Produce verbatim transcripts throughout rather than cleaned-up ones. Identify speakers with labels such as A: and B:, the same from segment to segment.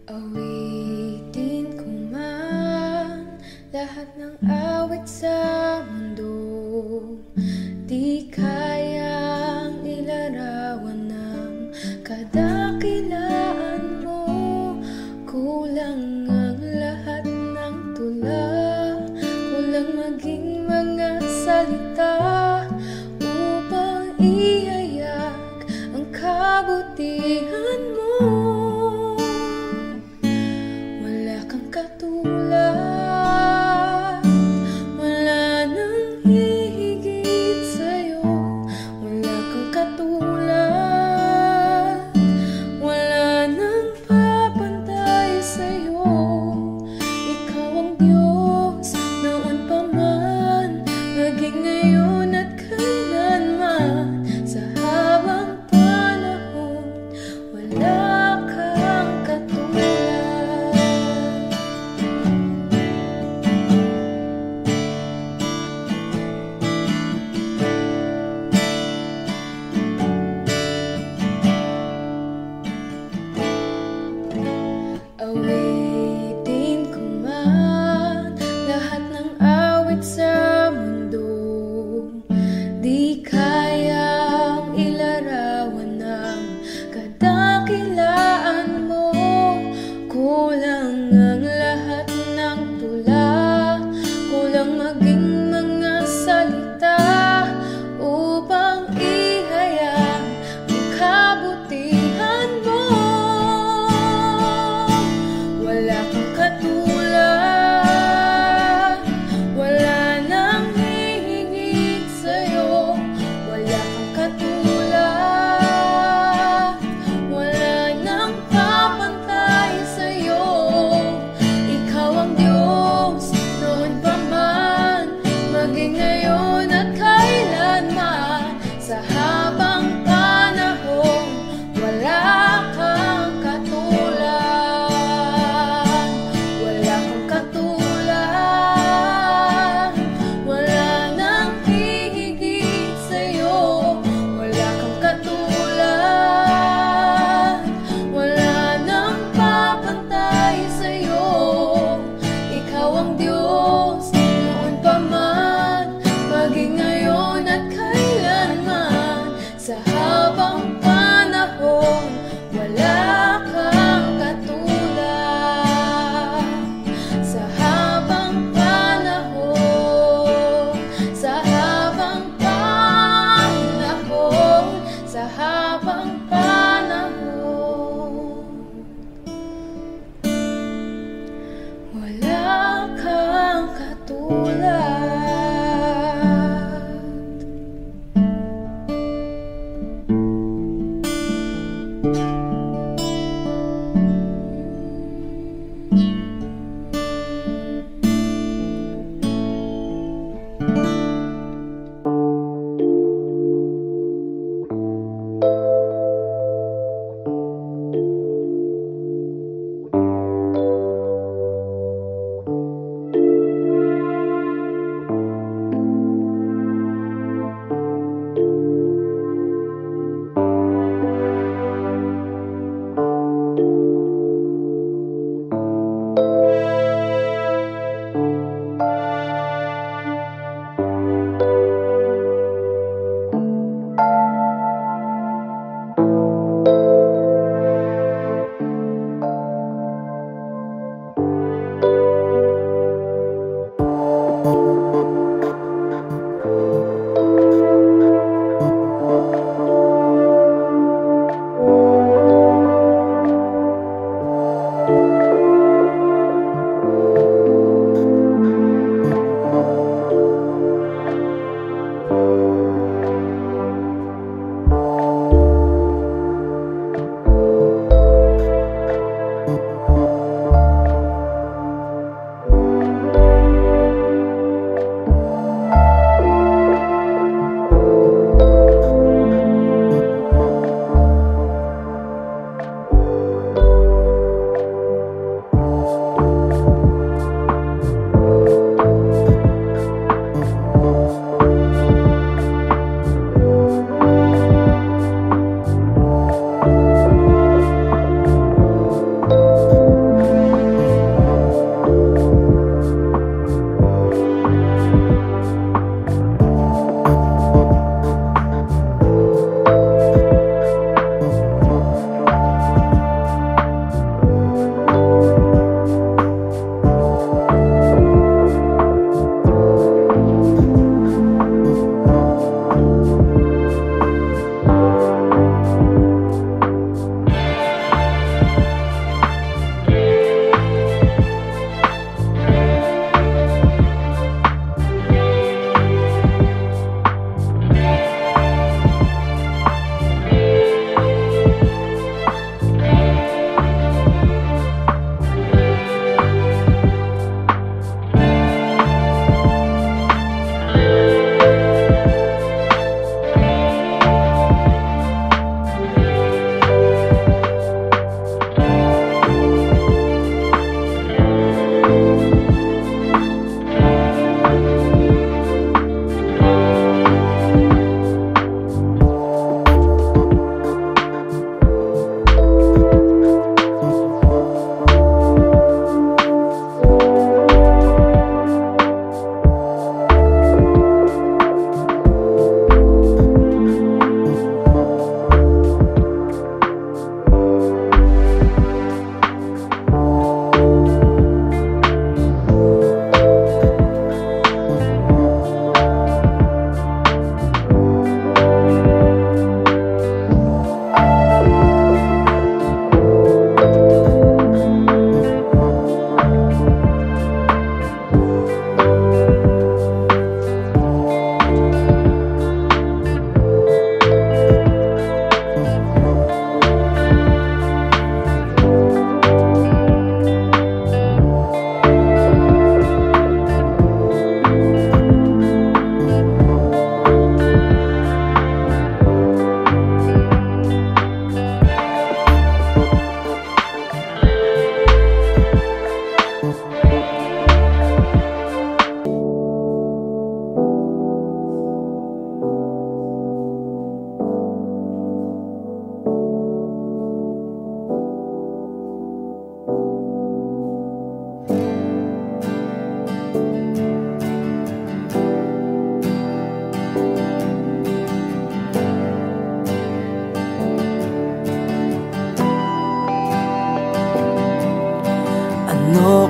A: Awitin ko man lahat ng awit sa mundo, di kayang ilarawan ng kadakilaan mo. Kulang ang lahat ng tula, kulang maging mga salita upang ihayag ang kabutihan mo. Wala kang katulad, wala nang hihigit sa'yo. Wala kang katulad, wala nang papantay sa'yo. Ikaw ang Diyos noon pa man, maging ngayon at kailanman. Sa habang panahon,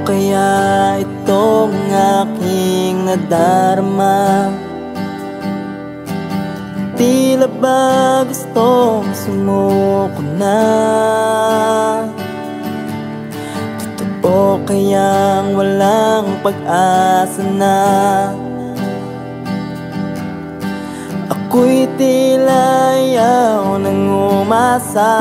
B: kaya itong aking nadarama? Tila ba gustong sumuko na? Totoo kayang walang pag-asa na? Ako'y tila ayaw nang umasa.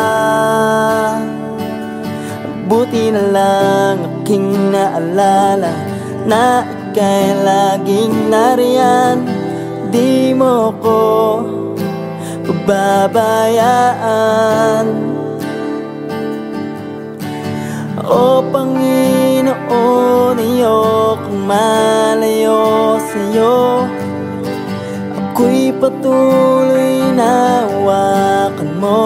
B: Buti na lang aking naalala na ika'y laging nariyan. Di mo ko pababayaan. O Panginoon, ayokong malayo sa'yo. Ako'y patuloy na hawakan mo.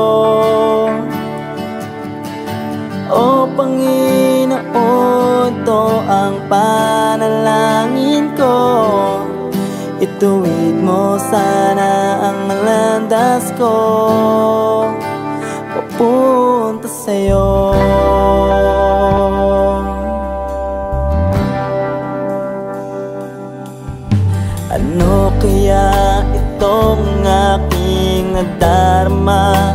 B: O Panginoon, ito ang panalangin ko. Ituwid mo sana ang landas ko papunta sa'yo. Ano kaya itong aking nadarama?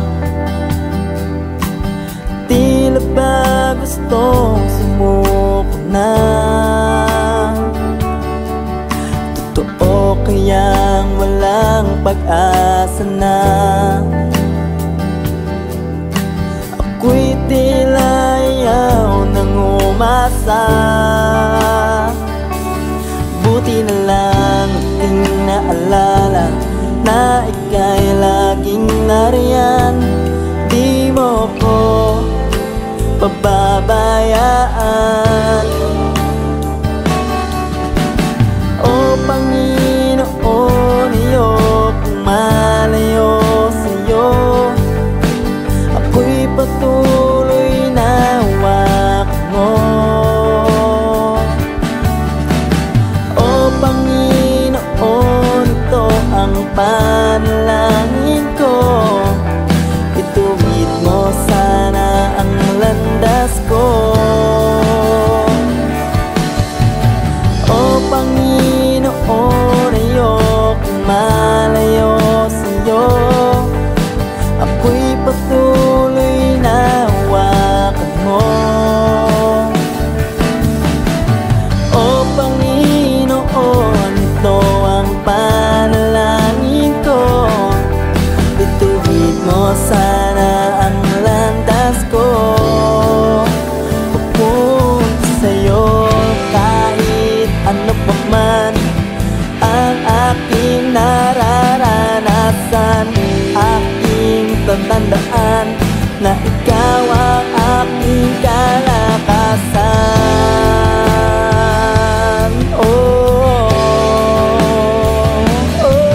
B: Tila ba gustong sumuko na? Totoo kayang walang pag-asa na? Ako'y tila ayaw nang umasa. Buti na lang aking naalala na ika'y laging nariyan. Di mo ko pababayaan. O Panginoon, ayokong malayo sa'yo. Ako'y patuloy na hawakan mo. O Panginoon, ito ang panalangin ko. Ituwid mo sana ang landas ko. O Panginoon, ayokong malayo sa'yo. Ako'y patuloy na hawakan mo. O Panginoon, ito ang panalangin ko. Ituwid mo sana ang landas ko papunta sa'yo. Kahit ano pa man ang aking nararanasan, aking tatandaan na ikaw ang aking kalakasan. Oh, oh, oh.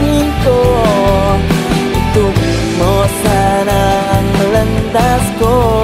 B: Sana ang landas ko.